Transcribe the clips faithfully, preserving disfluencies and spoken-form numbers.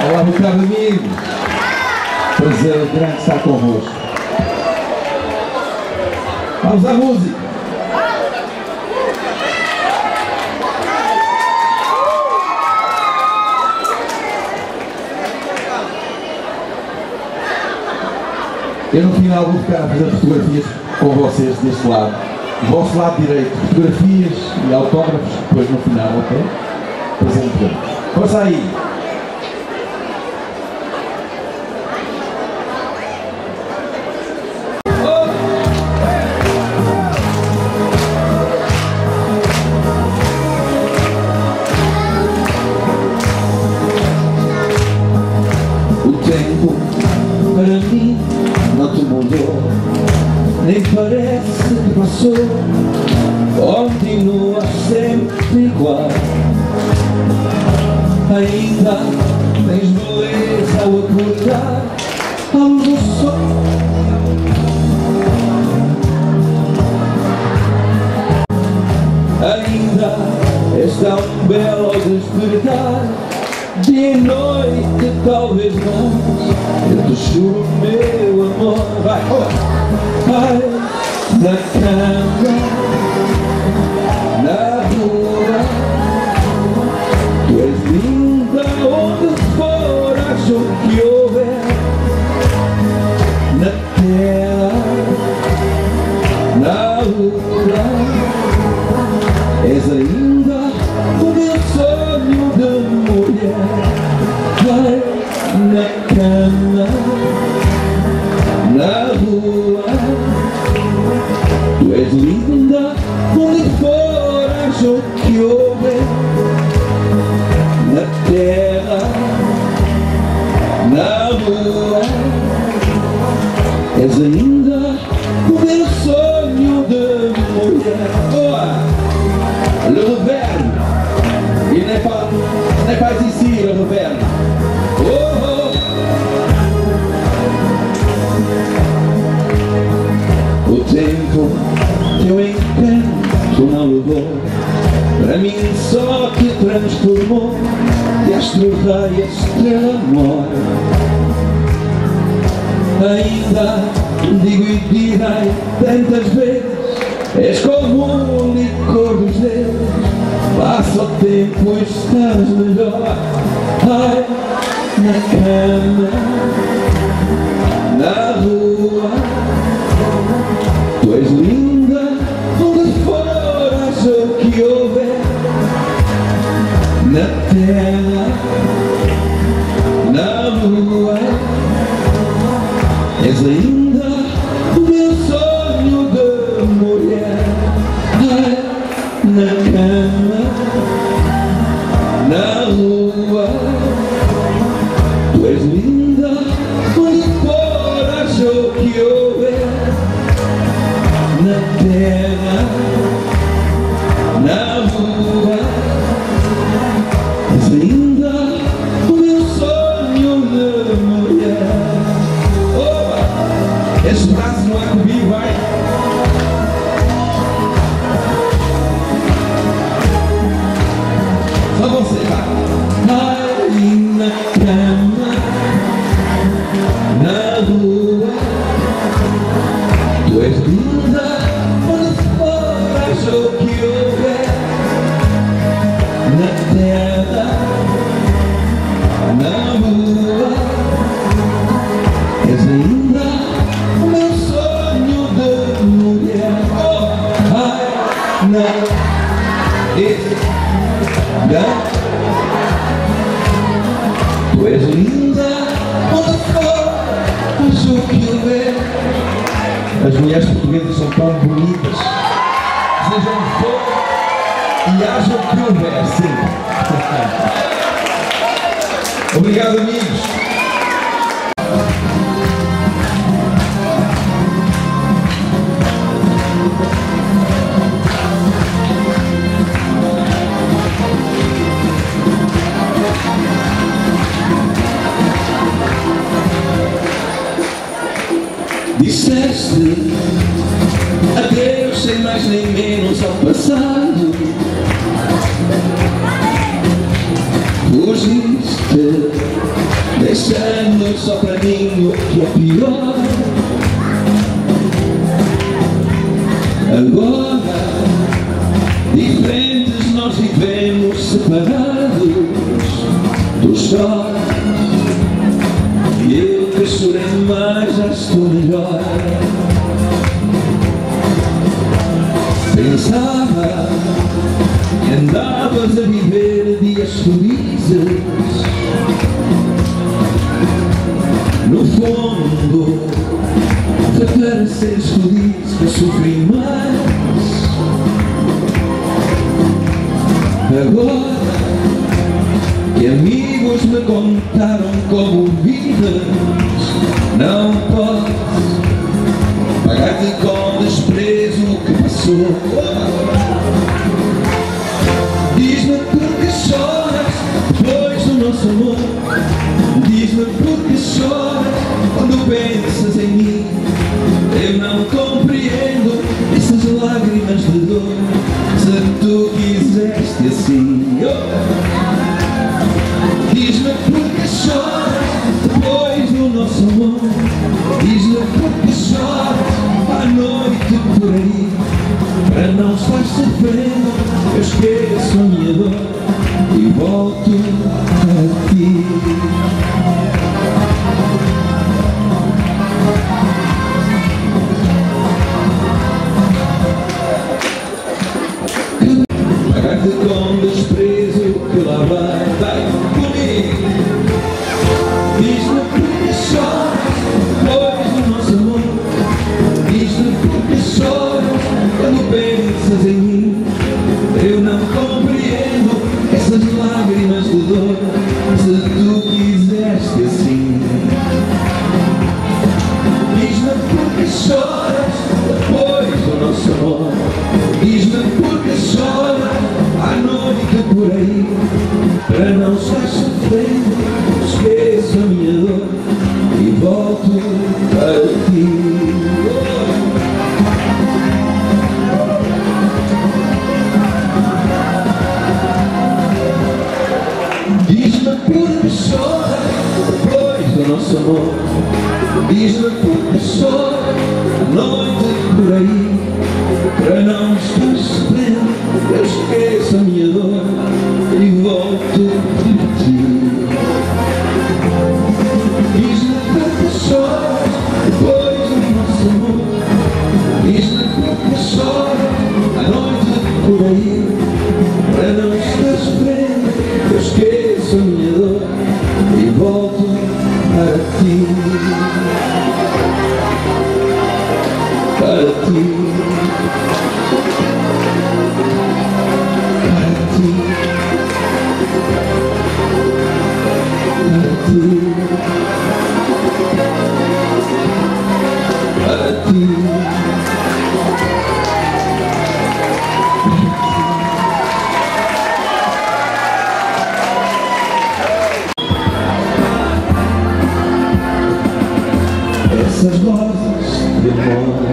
Olá, meu caro amigo. Prazer grande estar convosco. Vamos à música. Eu no final vou ficar a fazer fotografias com vocês deste lado. Do vosso lado direito, fotografias e autógrafos, depois no final, ok? Presente. Força aí! O tempo para mim não te mudou, nem parece que passou, continua sempre igual. Ainda tens beleza ao acordar, à luz do sol. Ainda és tão belo ao despertar, dia e noite talvez mais. Eu te juro, meu amor, vai, vai, na cama, na rua, tu és linda onde for, acho que houver, na terra, na rua, és ainda o meu sonho de mulher. Vai na cama, na rua, tu és linda onde for, acho que houver, na terra, na rua, és ainda o meu sonho de mulher. Boa! Le reverb, il n'est pas, n'est pas ici le reverb. Oh, oh. O tempo, teu encanto não levou, para mim só te transformou, de astro rei, estrela amor. Ainda digo e direi tantas vezes, és como o licor dos dedos, passa o tempo e estás melhor. Ai, na cama, na rua, tu és linda onde for, acho que houver, na terra, na rua, és ainda o meu sonho de mulher. Ai, na cama, na rua, tu és linda onde for, acho que houver, na terra, na rua, és ainda o meu sonho de mulher. Opa! Esse braço não é comigo, vai! Só você, vai! Aí na cama, na rua, tu és linda onde for, acho que houver, na terra, na rua, és ainda o meu sonho de mulher. Oh, ai, na, esse, na. Tu és linda onde for, acho que houver. As mulheres portuguesas são tão bonitas, sejam onde for e acham que houver, sim. Obrigado, amigos. Disseste adeus sem mais nem menos ao passado. fugiste, deixando só para mim o que é pior. Agora, diferentes, nós vivemos separados. Tu choras e eu que chorei mais já estou melhor. Pensava que andavas a viver dias felizes. No fundo, foi para seres feliz que eu sofri mais. Agora que amigos me contaram como vives, não posso pagar-te com desprezo o que passou. Diz-me porque choras depois do nosso amor. Diz-me porque choras quando pensas em mim. Eu não compreendo essas lágrimas de dor, se tu quiseste assim. Diz-me porque choras depois do nosso amor. Diz-me porque choras à noite por aí. Para não estar sofrendo, eu esqueço a minha dor e volto a ti. Pagar-te com desprezo que lá vai, vai comigo. Diz-me porque choras depois do nosso amor. Diz-me porque choras quando pensas em mim. Eu não compreendo essas lágrimas de dor, se tu quiseste assim. Diz-me porque choras depois do nosso amor. Diz-me porque choras à noite por aí. Para não estar sofrendo, esqueço a minha dor e volto para ti. Diz-me porque choras depois do nosso amor. Diz-me porque choras à noite por aí. Para não estar sofrendo, eu esqueço a minha dor e volto para ti. Diz-me porque choras depois do nosso amor. Diz-me porque choras à noite por aí. Para não estar sofrendo, eu esqueço a minha dor e volto para ti. Para ti. Essas vozes de amor,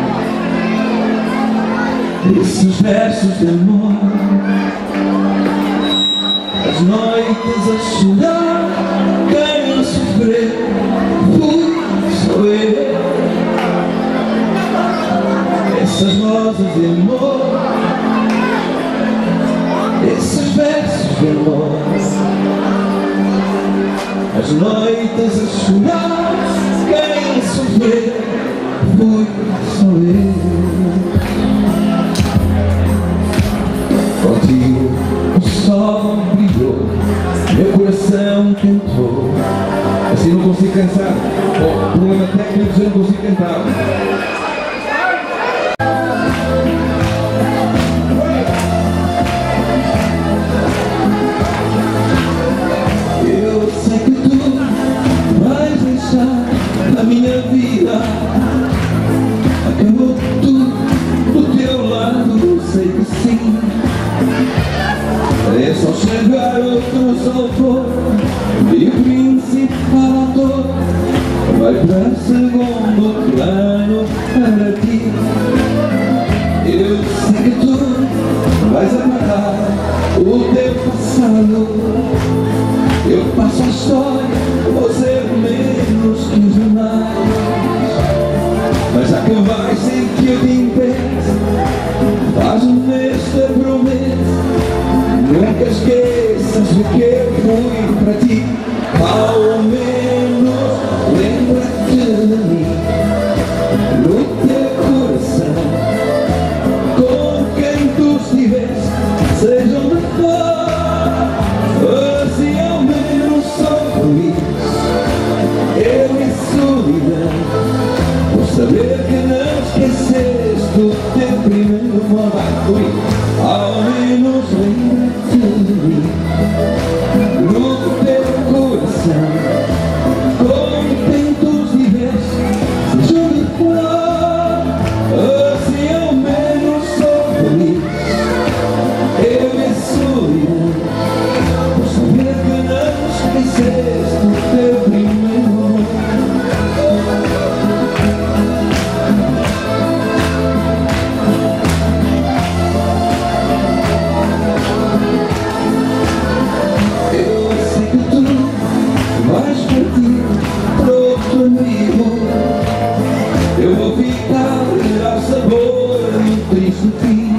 esses versos de amor, as noites a chorar, quem a sofrer fui só eu. Essas vozes de amor, esses versos de amor, as noites a chorar, quem a sofrer fui só eu. Contigo o sol brilhou, meu coração cantou. Assim não consigo cantar. Bom, problema técnico, eu não consigo cantar. Eu sei que tu vais deixar a minha vida. Acabou tudo do teu lado, sei que sim. É só chegar outro sol e o principal ator vai para segundo plano para ti. Eu sei que tu vais apagar o teu passado Eu passo a história, vou ser menos que os demais. Mas já que vais sem que eu te impeça, faz-me esta promessa: nunca esqueças de que eu fui para ti. Ao menos lembra-te de mim, no teu coração, com quem tu estiveres, seja onde for, assim ao menos sou feliz. Eu e solidão, por saber que não esqueceste o teu primeiro amor. Vai comigo. Ao menos lembra-te de mim, no teu coração, com quem tu estiveres, seja onde for, assim ao menos sou feliz. Eu e solidão, por saber que não esqueceste o teu primeiro amor. Eu vou ficar ao sabor do triste fim.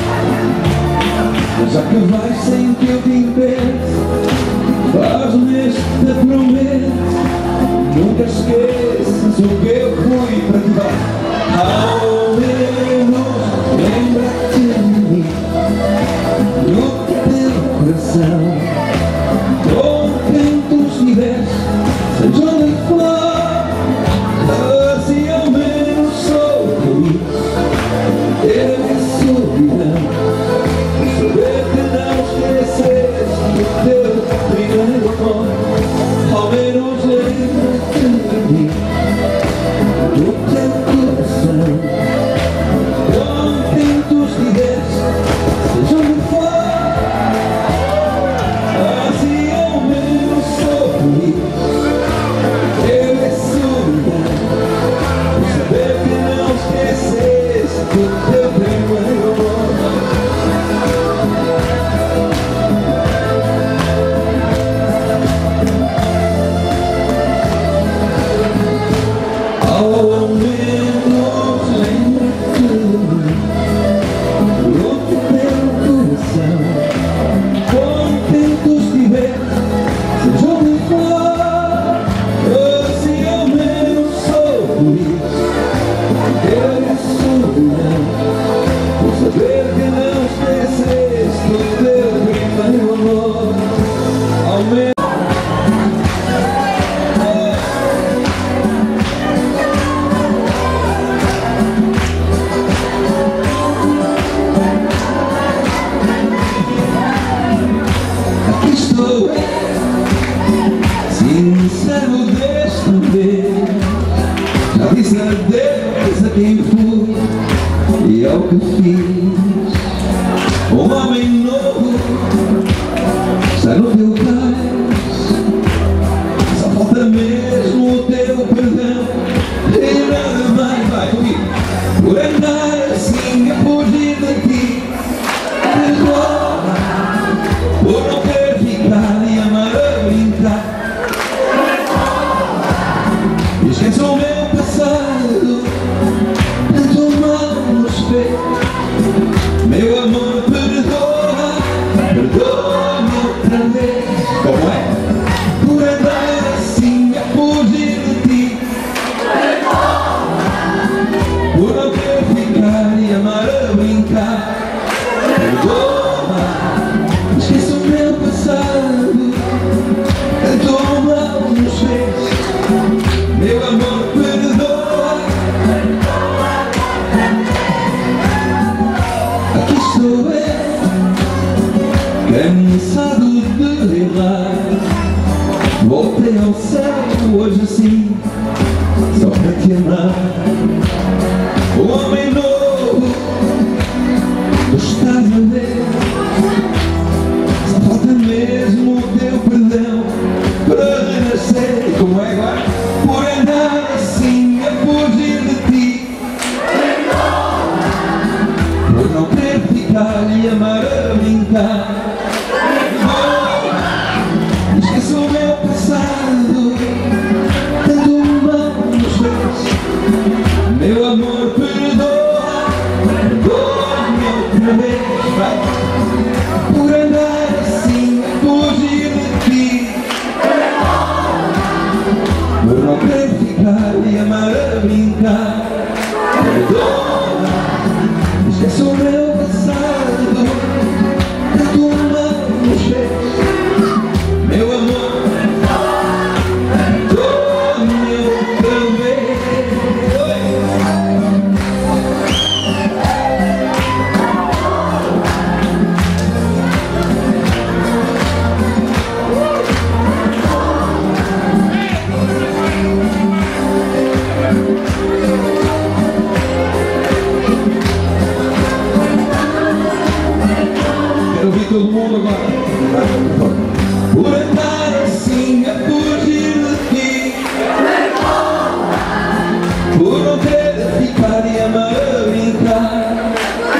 Mas já que vais sem que eu te impeça, faz-me esta promessa: nunca esqueças o que eu fui para te dar. Ao menos lembra-te de mim, no teu coração, com quem tu estiveres, seja onde for, assim ao menos sou feliz. Eu e solidão, por saber que não esqueceste o teu primeiro amor. Ao menos lembra-te de mim, do teu coração, com quem tu estiveres, seja onde for, assim ao menos sou feliz. Eu e solidão, por saber que não esqueceste o teu primeiro amor. Ao menos lembra-te de mim, no teu coração, com quem tu estiveres, seja onde for, assim ao menos sou feliz. Eu e solidão, por saber que não esqueceste o teu primeiro amor. Ao menos aqui estou, sincero desta vez. Já disse adeus a quem fui e ao que fiz. Um homem novo está no teu cais, só falta mesmo o teu perdão e nada mais. Vai comigo. Por andar assim a fugir de ti, perdoa por não querer ficar e amar a brincar. Esqueça o meu passado, tanto mal nos fez. Meu amor, perdoa, perdoa-me outra vez. Como é? Por andar assim a fugir de ti, por não querer ficar e amar a brincar. Perdoa, esqueça o meu passado, tanto mal nos fez. Meu amor, perdoa. Aqui estou eu, cansado de errar. Voltei ao céu hoje assim, só para te amar. O homem novo, tu estás a ver, só falta mesmo o teu perdão para renascer. Como é agora? Por andar assim a fugir de ti, por não querer ficar e amar a brincar. Esqueço não quero ficar e amar a brincar. Perdoa, esquece o meu passado, que tu não me fez, meu amor. Quero ouvir todo mundo agora. Por andar assim a fugir de ti, por não querer ficar e amar a brincar.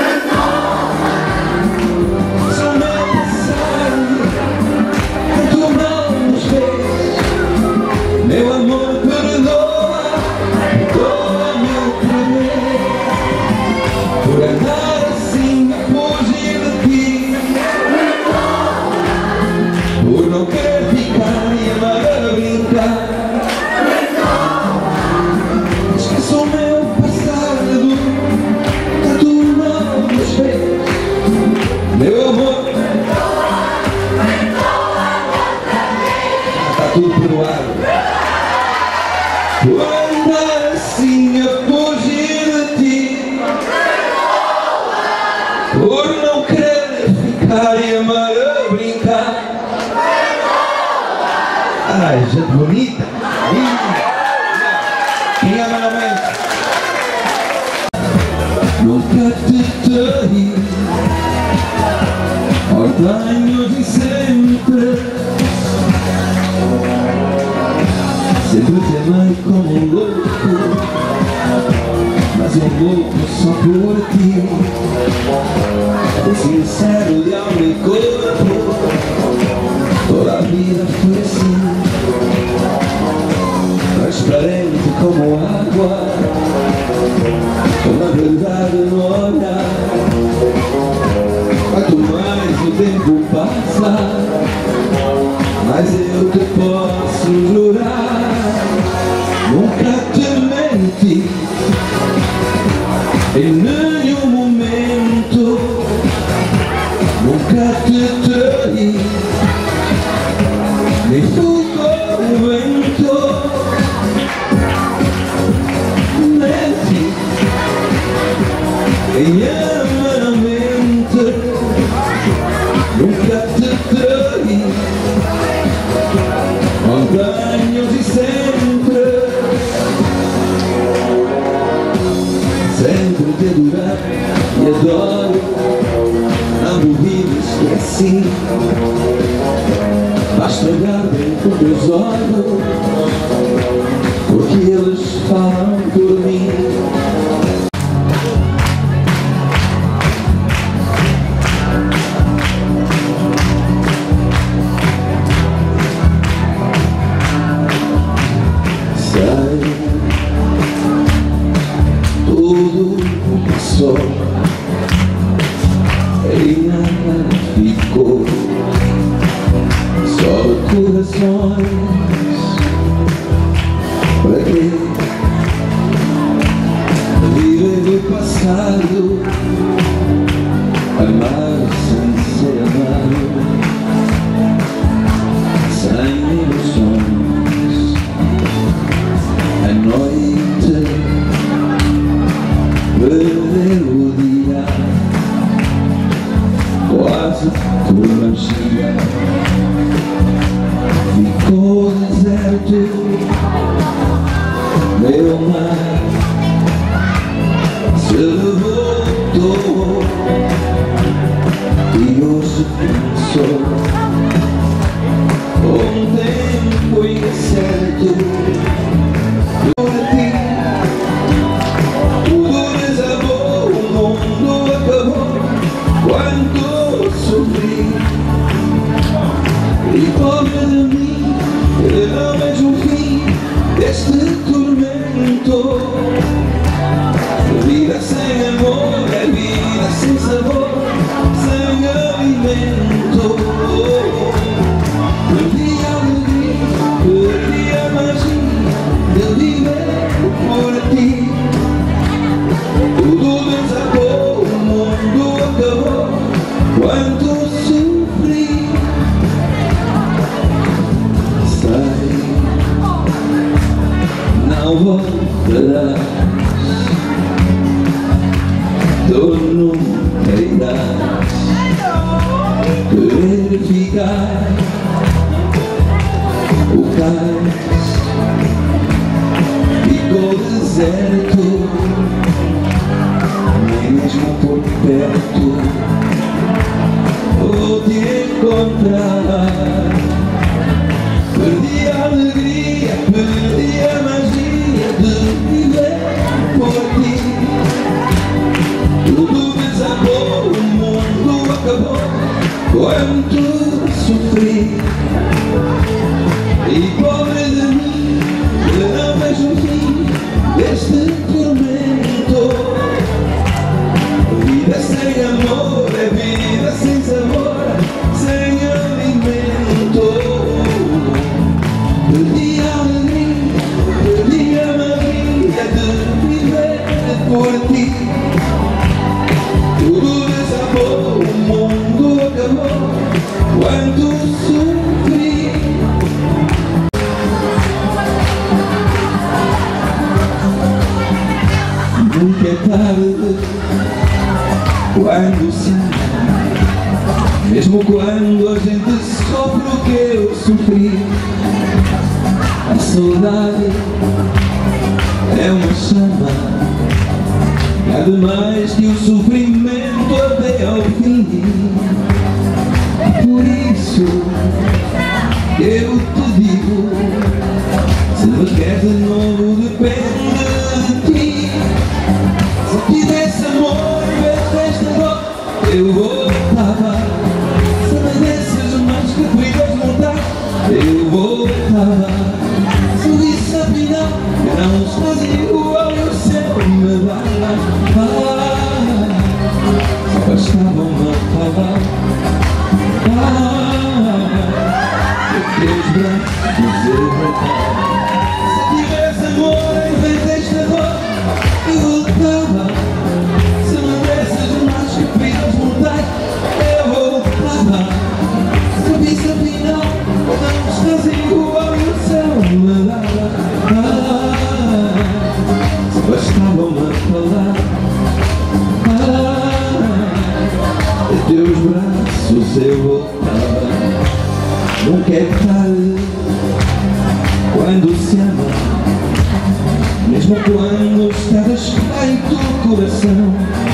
Sou meu passado, que tu não nos fez, meu amor, perdoa, perdoa-me outra vez. Por andar assim a fugir de ti, por não querer ficar e amar a brincar. Esqueça o meu passado, que tu não nos fez, meu amor. Está tudo perdoado. Por andar assim a fugir de ti, por não querer ficar e amar a brincar. Ai, gente bonita. Quem ama não mente. Nunca te traí, ordenhos e sempre, sempre te amei como um louco, mas um louco só por ti. Sincero de alma e corpo, toda a vida foi assim, transparente como água, com a verdade no olhar. Quanto mais o tempo passa, mais eu te posso jurar. Nunca te menti em nenhum momento, nunca te traí, nem fui com o vento. Menti em ama não mente, nunca te traí, montanhas e sempre, sempre te adorar e adoro. Não duvides que é assim, basta olhar dentro dos teus olhos, porque eles falam por mim. Sei, tudo passou e nada ficou, só corações. Para quê viver do passado, amar sem ser amado, sem ilusões. A noite perdeu o dia, quase por magia, ficou deserto meu mar, se levantou e hoje pensou um tempo incerto. Por ti tudo desabou, o mundo acabou quando sofri, e pobre de mim, eu não vejo o fim deste tormento. Vida sem amor é vida sem sabor, sem alimento. Perdi a alegria, perdi não voltarás, tu nunca irás querer ficar. O cais ficou deserto, nem mesmo por perto vou te encontrar. Perdi a alegria, perdi a magia de viver por ti. Tudo desabou, o mundo acabou quando sofri. E pobre de mim, eu não vejo o fim deste tormento. Vida sem amor é vida sem sabor, sem alimento. Perdi a alegria, perdi a magia de viver por ti. Tudo desabou, o mundo acabou quando sofri. Nunca é tarde quando se ama, mesmo quando a gente sofre o que eu sofri. A saudade é uma chama, nada mais que o sofrimento até ao fim. Por isso eu te digo, se me queres de novo depende de ti. Se tivesse amor em vez desta dor, eu voltava. Se me desses mais que feridas mortais, eu voltava. Se disse afinal que não estás igual e o céu me dava. Ah, só bastava uma palavra. Ah, que teus braços eu voltava. Se tivesse amor em vez desta dor, eu voltava. Se me desses mais que feridas mortais, eu voltava. Se disse afinal não estás igual e o céu me dava. Ah, só bastava uma palavra. Ah, de teus braços eu voltava. Nunca é tarde quando se ama, mesmo quando está desfeito o coração.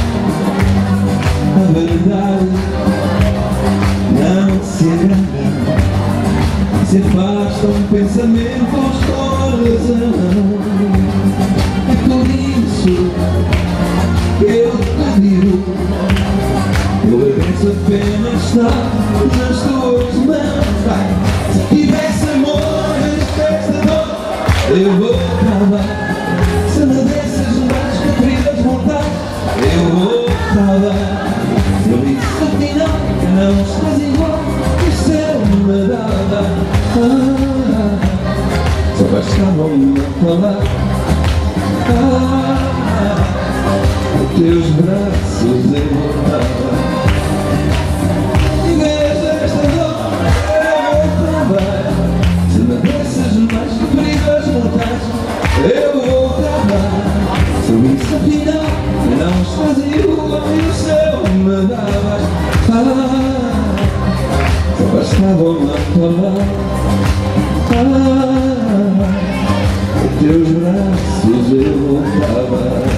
A verdade não se agrada, se afastam pensamentos com a razão. É por isso que eu te digo, eu agradeço apenas estar nas tuas mãos. Vai. Se tivesse amor nesta dor, eu voltava. Se me desses mais que feridas mortais, eu voltava. Se eu disse afinal que não estás igual, o céu me dava. Ah, só bastava uma palavra. Ah, os teus braços eu voltava. Em vez desta dor, eu voltava. Se me desses mais que feridas mortais, eu voltava. Se eu disse afinal que não estás igual e o céu me dava. Ah, só bastava uma palavra. Ah, os teus braços eu voltava.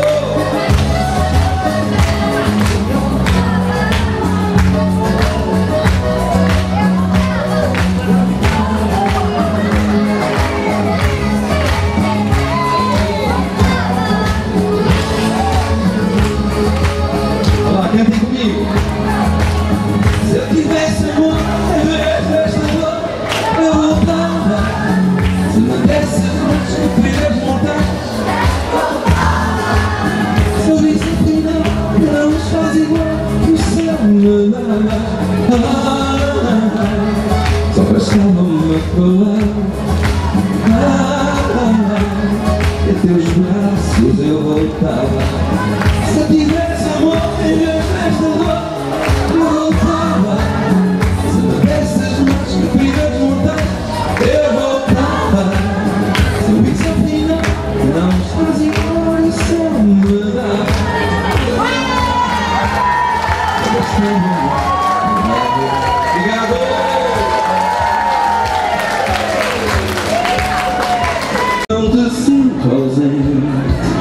Cantem comigo. Se eu tivesse amor em vez desta dor, eu voltava. Se me desses mais que feridas mortais, se eu disse afinal que não estás igual, o céu me dava. Ah, só bastava uma palavra. Ah, e teus braços eu voltava. Se eu tivesse amor em vez desta dor, eu voltava. Se me desses mais que feridas mortais, eu voltava. Se eu disse afinal não te sinto ausente.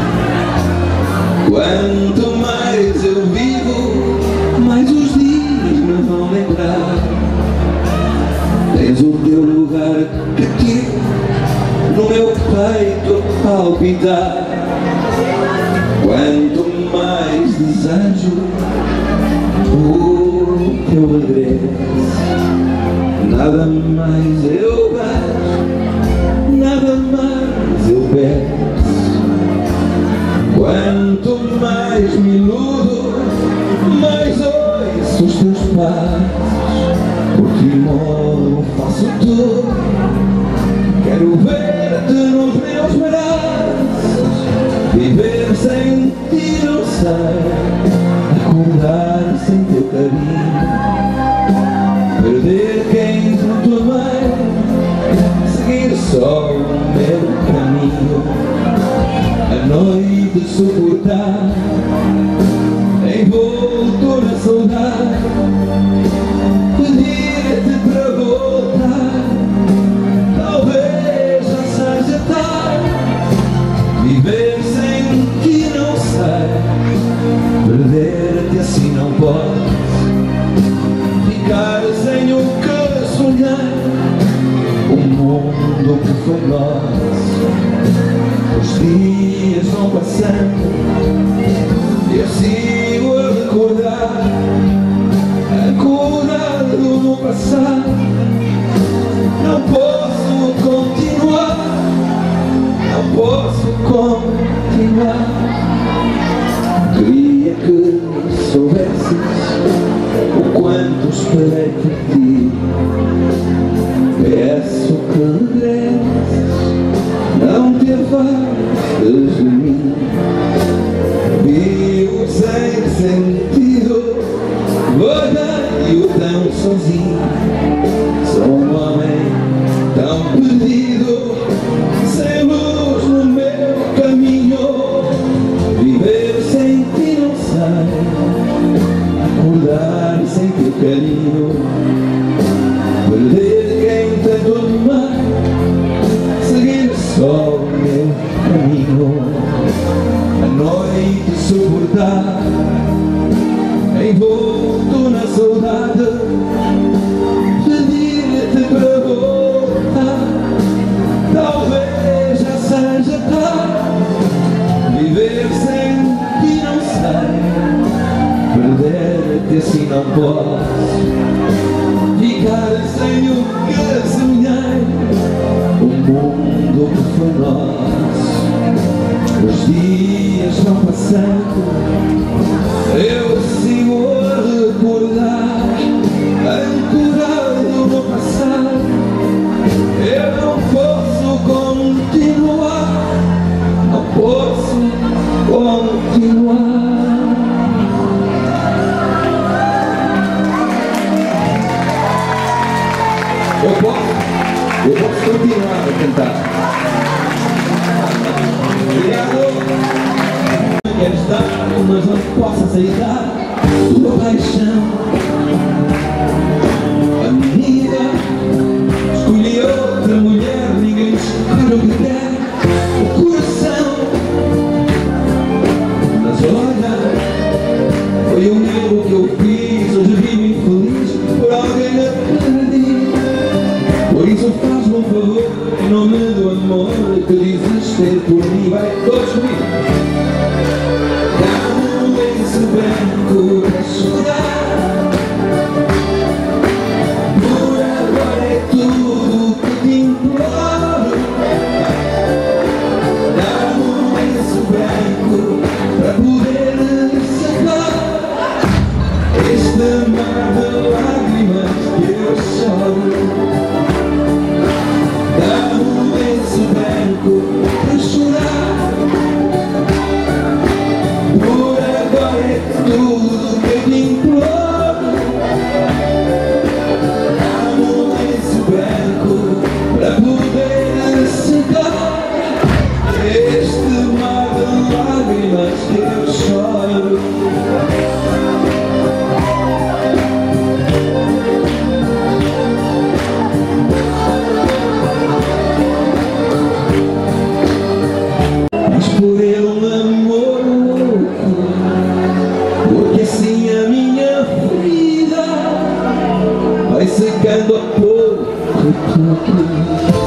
Quanto mais eu vivo, mais os dias me vão lembrar. Tens o teu lugar aqui no meu peito a palpitar. Quanto mais desejo o teu regresso, nada mais eu vejo, nada mais eu peço. Quanto mais me iludo, mais ouço os teus passos. Por ti moro, faço tudo, quero ver-te nos meus braços. Viver sem ti não sei, acordar sem teu carinho, perder quem tanto amei, seguir só o meu caminho. A noite suportar, envolto na saudade, pedir-te para voltar, talvez já seja tarde. Viver sem ti não sei, perder-te assim não posso, ficar sem o que sonhei, o mundo que foi nosso. Os dias vão passando, eu sigo a recordar, acordado no passado. Não posso continuar, não posso continuar. Queria que soubesses o quanto esperei por ti. Peço que regresses, não te afastes de mim. Vivo sem sentido, vagueio tão sozinho. Sou um homem tão perdido, sem luz no meu caminho. Viver sem ti não sei, acordar sem teu carinho, perder quem tanto amei, seguir só o meu caminho. A noite suportar, envolto na saudade, pedir-te para voltar, talvez já seja tarde. Viver sem ti não sei, perder-te assim não posso, ficar sem o que sonhei, o mundo que foi nosso. Os dias vão passando, eu sigo a recordar, ancorado no passado. Eu não posso continuar, não posso continuar. Eu posso, eu posso continuar a cantar. Obrigado. Quero estar, mas não posso aceitar tua paixão. A menina escolhi outra mulher, ninguém escolhe o que quer, o coração. Mas olha, foi um erro que eu fiz, hoje vivo infeliz por alguém me perdi. Por isso faz-me um favor, em nome do amor que dizes ter por mim, vai todos comigo. Dá-me um lenço branco para chorar, por agora é tudo que te imploro. Dá-me um lenço branco para poder secar este mar de lágrimas que eu choro. Dá-me um lenço branco para chorar, outro.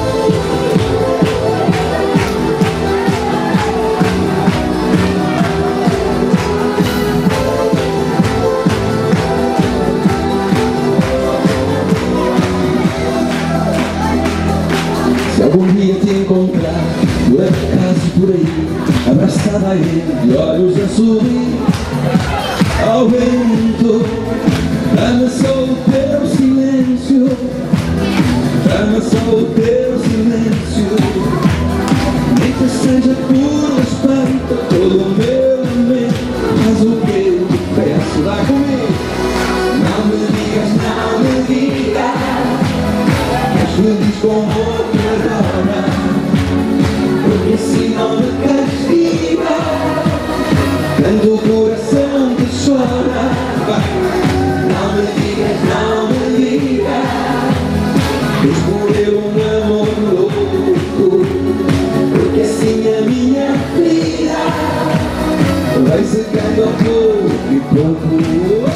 Se algum dia te encontrar, por acaso por aí, abraçada a ele, de olhos a sorrir ao vento, dá-me só o teu silêncio, dá-me só o teu silêncio, nem que seja por respeito a todo o meu lamento. Faz o que eu te peço, dá comigo. Não me digas, não me digas, és feliz com outro agora, porque assim não me castiga, quando o coração te chora. Não me digas, não me digas, escolher um amor louco, porque assim a minha vida vai secando a pouco e pouco.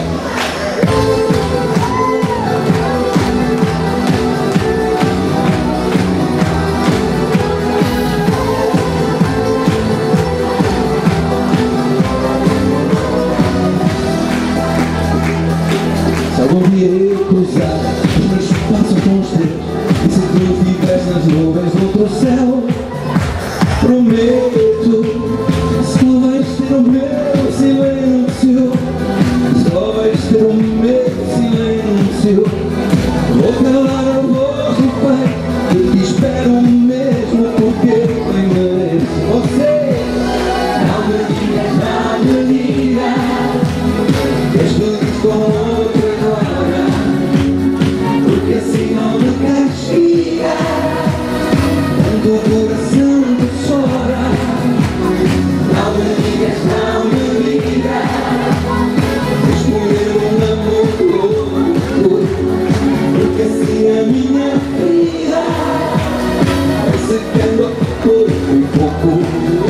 Se algum dia eu cruzar os meus passos com os teus, e se tu estiveres nas nuvens do outro céu, prometo, só vais ter o meu silêncio, só vais ter o meu silêncio. Vou calar a voz do Pai, eu te espero mesmo, porque eu mereço você. Não me digas, não me digas, és feliz com outro agora, porque assim não me castiga, quando o coração te chora. Não me digas, não me digas, escolher um amor louco, porque assim a minha vida vai secando a pouco e pouco.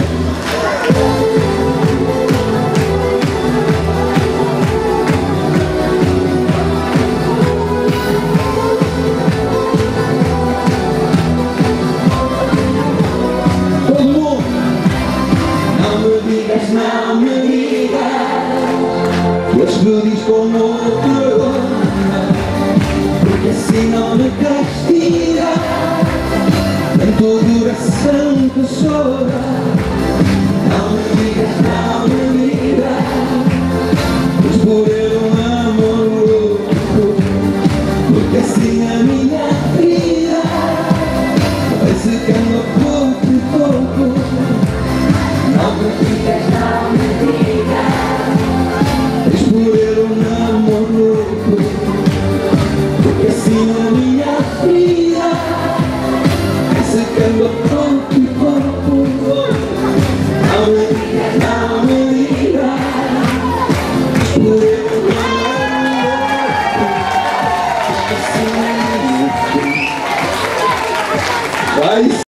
Não me digas, és feliz como outro agora, porque assim não me castiga, tanto o coração que chora. Não me digas, não me digas, escolher um amor louco, porque assim a minha vida vai secando a pouco e pouco. Não me digas, não me digas, escolher um amor louco, porque assim a minha vida vai secando a pouco e pouco. Não me digas, não me digas, escolher um amor louco, porque assim a minha vida vai